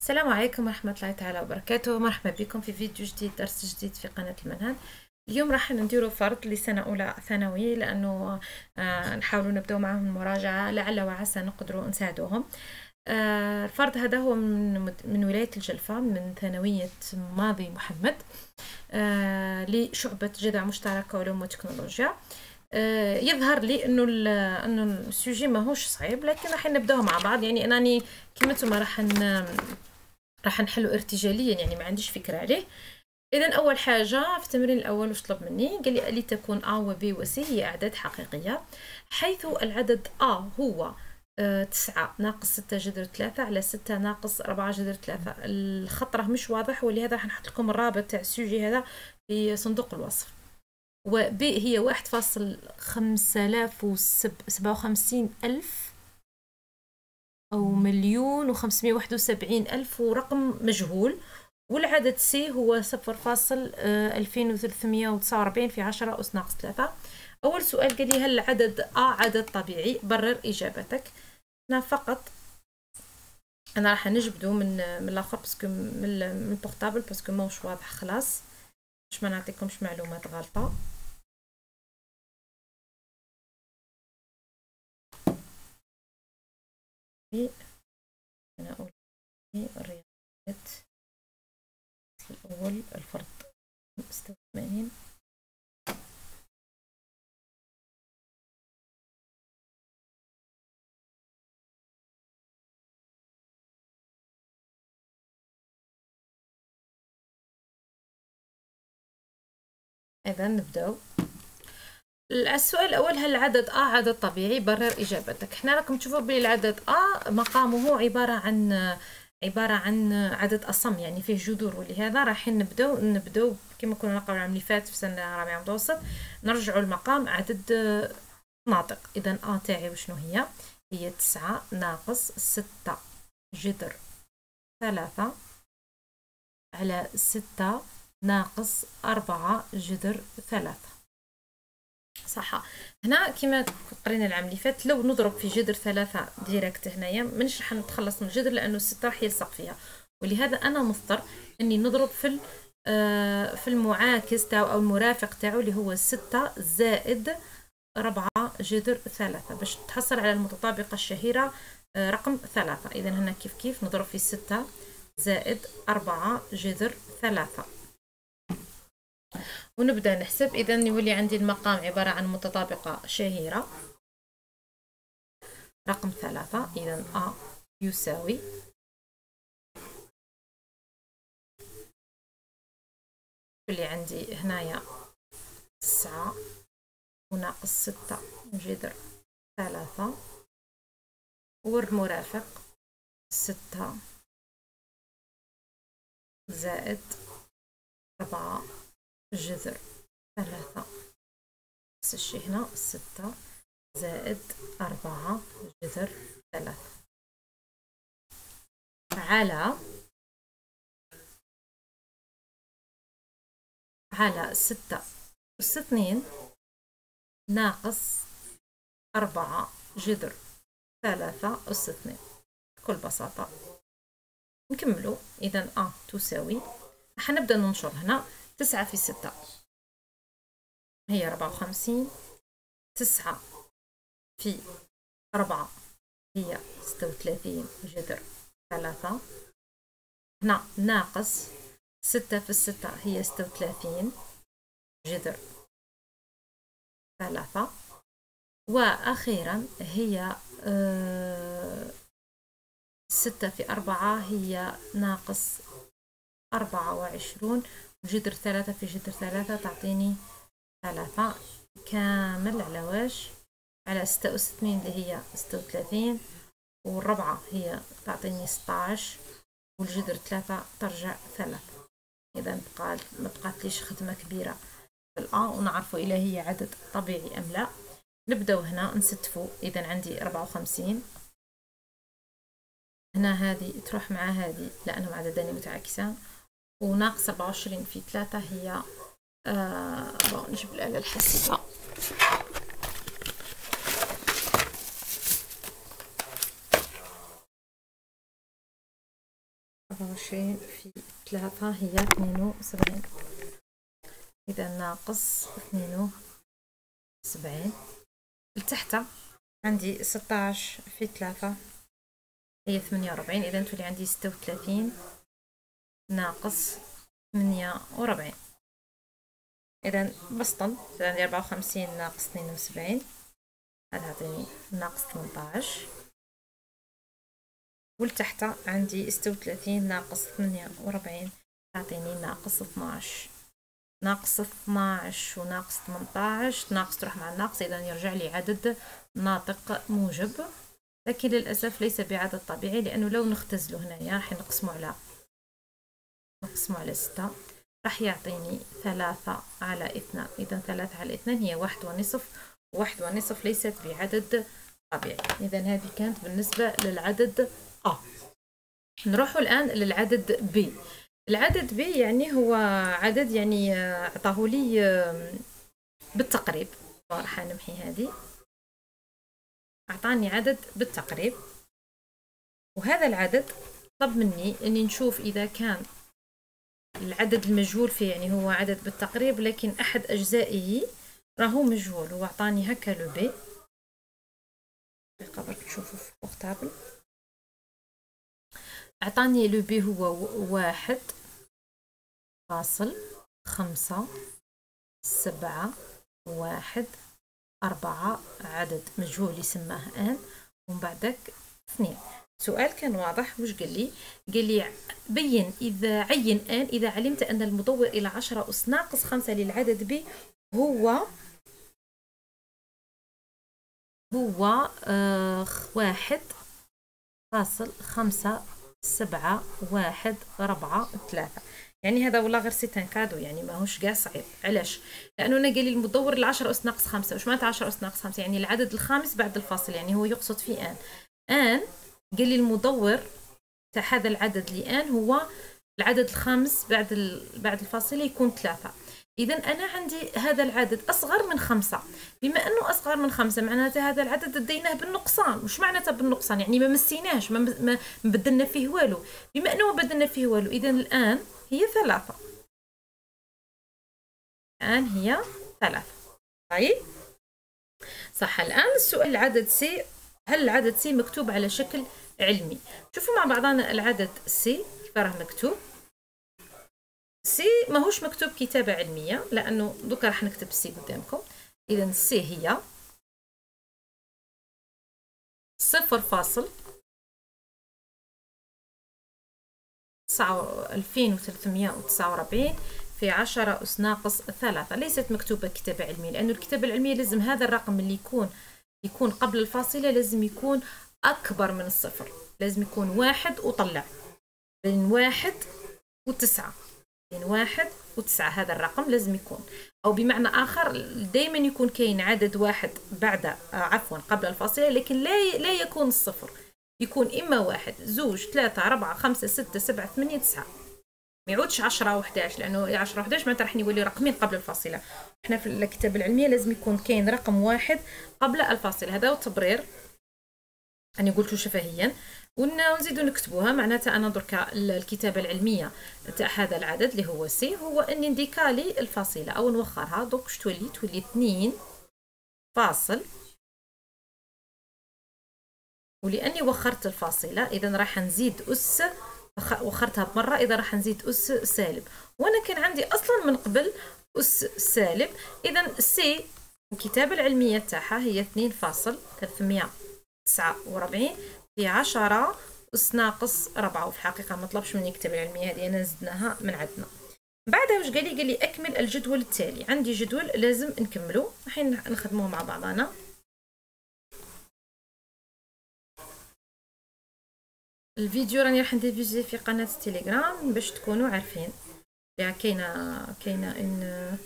السلام عليكم ورحمة الله تعالى وبركاته. مرحبا بكم في فيديو جديد، درس جديد في قناة المنهل. اليوم راح نديروا فرض لسنة أولى ثانوي، لأنه نحاولوا نبدأ معهم المراجعة، لعل وعسى نقدروا نساعدوهم. الفرض هذا هو من ولاية الجلفة، من ثانوية ماضي محمد، لشعبة جذع مشتركة علوم وتكنولوجيا. يظهر لي انه السوجي ماهوش صعيب، لكن راح نبداو مع بعض. يعني انني كما نتوما راح نحلو ارتجاليا، يعني ما عنديش فكره عليه. اذا اول حاجه في التمرين الاول واش طلب مني؟ قال لي لتكون ا و ب و س هي اعداد حقيقيه، حيث العدد ا هو 9 ناقص 6 جذر 3 على 6 ناقص 4 جذر 3. الخط راه مش واضح، ولهذا راح نحط لكم الرابط تاع السوجي هذا في صندوق الوصف. وب هي 1,5057,000 أو 1,571,000 ورقم مجهول. والعدد سي هو 0,2349 في 10 أس ناقص 3. أول سؤال قال لي هل العدد عدد طبيعي؟ برر إجابتك. هنا فقط أنا راح نجبدو من الآخر باسكو من البورتابل، باسكو ماهوش واضح خلاص، باش ما نعطيكمش معلومات غلطة. أنا أقول الرياضيات الأول، الفرض 86. إذا نبداو. السؤال الأول هل العدد عدد طبيعي؟ برر إجابتك. حنا راكم تشوفوا بلي العدد مقامه عبارة عن عدد أصم، يعني فيه جذور، ولهذا راح نبداو كما كنا نقراو العام اللي فات في سنة رابعة متوسط، نرجعوا المقام عدد ناطق. إذا تاعي وشنو هي 9 ناقص 6 جذر 3 على 6 ناقص 4 جذر 3. صح. هنا كما قرينا العام اللي فات، لو نضرب في جذر 3 ديريكت هنايا منش راح نتخلص من الجذر، لانه 6 راح يلصق فيها، ولهذا انا مضطر اني نضرب في المعاكس تاعو او المرافق تاعو اللي هو 6 زائد 4 جذر 3 باش تحصل على المتطابقة الشهيرة رقم 3. اذا هنا كيف نضرب في 6 زائد 4 جذر 3 ونبدأ نحسب. إذا يولي عندي المقام عبارة عن متطابقة شهيرة رقم 3. إذا يساوي اللي عندي هنايا 9 وناقص 6 جذر 3 والمرافق 6 زائد 4 جذر 3. نفس الشيء هنا 6 زائد 4 جذر 3 على 6 أس 2 ناقص 4 جذر 3 أس 2. بكل بساطة نكملوا. إذا تساوي، حنبدأ ننشر هنا 9 في 6 هي 54، 9 في 4 هي 36 جذر 3. هنا ناقص 6 في 6 هي 36 جذر 3. وأخيرا هي 6 في 4 هي ناقص 24 جذر 3 في جذر 3 تعطيني 3 كامل. على واش؟ على 6 أس 2 اللي هي 36، والربعة هي تعطيني 16، والجذر 3 ترجع 3. إذا ما بقاتليش خدمة كبيرة في ونعرفوا إلا هي عدد طبيعي أم لا. نبداو هنا نستفوا. إذا عندي 54 هنا، هذه تروح مع هذه لأنهم عددان متعاكسان، وناقص 24 في 3 هي نجيب الآلة الحاسبة. 24 في 3 هي 72. إذا ناقص 72. لتحت عندي 16 في 3 هي 48. إذا تولي عندي 36 ناقص 48. إذا بسطا عندي 54 ناقص 72 هذا يعطيني ناقص 18. ولتحت عندي 36 ناقص 48 تعطيني ناقص 12. ناقص 12 وناقص 18 ناقص تروح مع الناقص، إذا يرجع لي عدد ناطق موجب، لكن للأسف ليس بعدد طبيعي، لأنه لو نختزله هنايا راح نقسمه على 6 راح يعطيني 3 على 2. إذا 3 على 2 هي 1.5، و1.5 ليست بعدد طبيعي. إذا هذه كانت بالنسبة للعدد A. نروح الآن للعدد B. العدد B يعني هو عدد يعني عطاه لي بالتقريب، راح نمحي هذه، أعطاني عدد بالتقريب، وهذا العدد طلب مني أني نشوف إذا كان العدد المجهول فيه، يعني هو عدد بالتقريب لكن أحد أجزائه راهو مجهول، هو أعطاني هكا لو بي، قبل تشوفوا في البورتابل، أعطاني لو بي هو 1.714 عدد مجهول يسماه آن، ومن بعدك 2. السؤال كان واضح، وش قال لي؟ قال لي بين إذا عين آن إذا علمت أن المدور إلى 10 أس ناقص 5 للعدد ب هو 1.5714 يعني هذا والله غير سيتان كادو، يعني ماهوش كاع صعيب. علاش؟ لانه انا قال لي المدور ل10 اس ناقص 5. واش معناتها 10 اس ناقص 5؟ يعني العدد الخامس بعد الفاصل، يعني هو يقصد في ان قال لي المدور تاع هذا العدد لان هو العدد الخامس بعد الفاصله يكون 3. إذا أنا عندي هذا العدد أصغر من 5. بما أنه أصغر من 5 معناته هذا العدد ديناه بالنقصان. وش معناته بالنقصان؟ يعني ما مسيناهش، ما بدلنا فيه والو. بما أنه ما بدلنا فيه والو إذا الآن هي 3. الآن هي 3. طيب صح. الآن السؤال العدد سي، هل العدد سي مكتوب على شكل علمي؟ شوفوا مع بعضنا العدد سي كيف راه مكتوب. سي ماهوش مكتوب كتابة علمية، لأنه دوكا راح نكتب سي قدامكم. إذا سي هي 0.2349 في 10 أس ناقص 3. ليست مكتوبة كتابة علمية، لأنه الكتابة العلمية لازم هذا الرقم اللي يكون قبل الفاصلة لازم يكون أكبر من الصفر، لازم يكون 1 وطلع، بين 1 و9، بين 1 و9 هذا الرقم لازم يكون، أو بمعنى آخر دايما يكون كاين عدد واحد بعد عفوا قبل الفاصلة، لكن لا يكون الصفر، يكون إما 1 2 3 4 5 6 7 8 9، ما يعودش 10 و11، لأنه 10 و11 معناتها راح يولي رقمين قبل الفاصلة. احنا في الكتابة العلمية لازم يكون كاين رقم واحد قبل الفاصلة. هذا هو التبرير، أنا قلت شفهيا ونزيدو نكتبوها. معناتها أنا دركا الكتابة العلمية تاع هذا العدد اللي هو سي هو أني نديكالي الفاصلة أو نوخرها. دوك واش تولي 2 فاصل، ولأني وخرت الفاصلة إذا راح نزيد أس، وخرتها بمرة، إذا راح نزيد أس سالب، وأنا كان عندي أصلا من قبل أس سالب. إذا سي الكتابة العلمية تاعها هي 2.349 في 10 أس ناقص 4. وفي الحقيقة ما طلبش مني الكتابة العلمية هذه، أنا زدناها من عندنا. بعدها واش قال لي أكمل الجدول التالي. عندي جدول لازم نكمله، الحين نخدموه مع بعضنا. الفيديو راني راح نديفيزي في قناة التليجرام باش تكونوا عارفين، يعني كاينه ان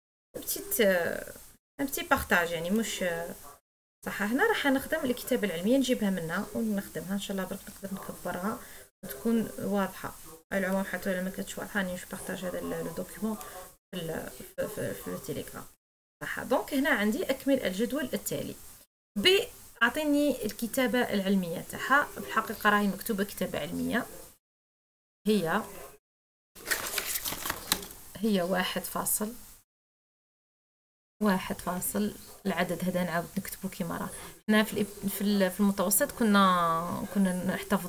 بتي بارطاج، يعني مش صح. هنا راح نخدم الكتابة العلمية، نجيبها منها ونخدمها ان شاء الله برك نقدر نكبرها وتكون واضحة. على العموم حتى لو ما كانتش واضحة راني بارطاج هذا الدوكيومون في التليجرام صح. دونك هنا عندي أكمل الجدول التالي. ب أعطيني الكتابة العلمية تاعها، في الحقيقة راهي مكتوبة كتابة علمية، هي 1 فاصل العدد هذا نعاود نكتبو كيما راه. حنا في المتوسط كنا نحتفظ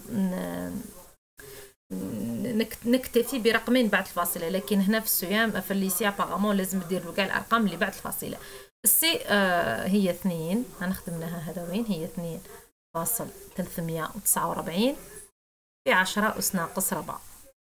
نكتفي برقمين بعد الفاصله، لكن هنا في الصيام في الليسي ابارامون لازم نديروا كاع الارقام اللي بعد الفاصله. السي هي 2، غنخدمناها هذا وين هي 2.349 في 10 أس ناقص 4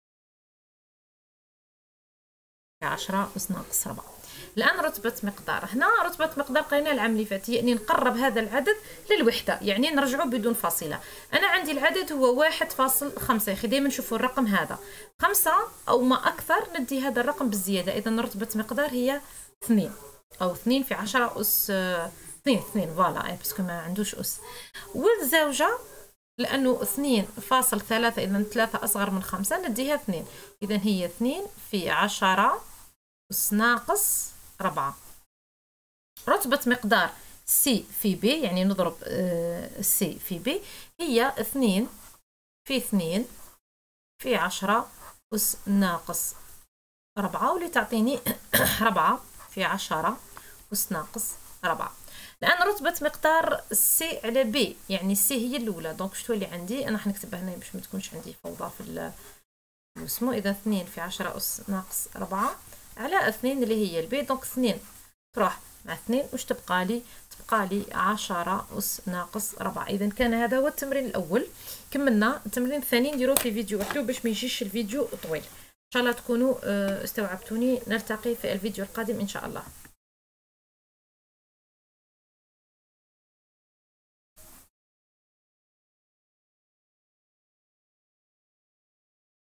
في 10 أس ناقص 4. الآن رتبة مقدار، هنا رتبة مقدار قرينا العام اللي فات، يعني نقرب هذا العدد للوحدة، يعني نرجعه بدون فاصلة. أنا عندي العدد هو 1.5، يا أخي دايما نشوفوا الرقم هذا 5 أو ما أكثر ندي هذا الرقم بالزيادة، إذا رتبة مقدار هي 2 أو 2 في 10 أس 2 فوالا، باسكو ما عندوش أس. والزوجة لأنه 2.3 إذا 3 أصغر من 5 نديها 2، إذا هي 2 في 10 أس ناقص 4. رتبة مقدار سي في بي، يعني نضرب سي في بي، هي 2 في 2 في 10 أس ناقص 4، واللي تعطيني 4 في 10 أس ناقص 4. الآن رتبة مقدار سي على بي، يعني سي هي الأولى، دونك شتو اللي عندي أنا حنكتبها هنا باش ما تكونش عندي فوضى في اسمو. إذا 2 في 10 أس ناقص 4 على 2 اللي هي البي، دونك 2 تروح مع 2 واش تبقى لي؟ تبقى لي 10 أس ناقص 4. إذا كان هذا هو التمرين الأول. كملنا التمرين الثاني نديروه في فيديو وحده باش ما يجيش الفيديو طويل. إن شاء الله تكونوا استوعبتوني. نلتقي في الفيديو القادم إن شاء الله.